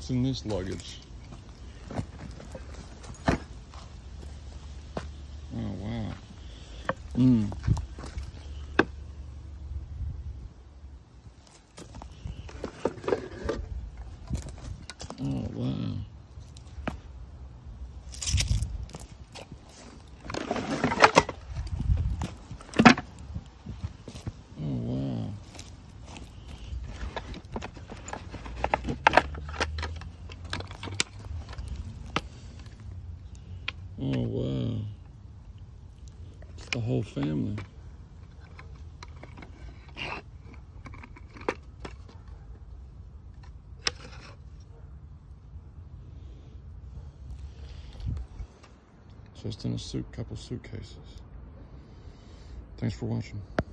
What's in this luggage? Oh, wow. Oh, wow. Oh, wow. Oh, wow. It's the whole family. Just in a couple suitcases. Thanks for watching.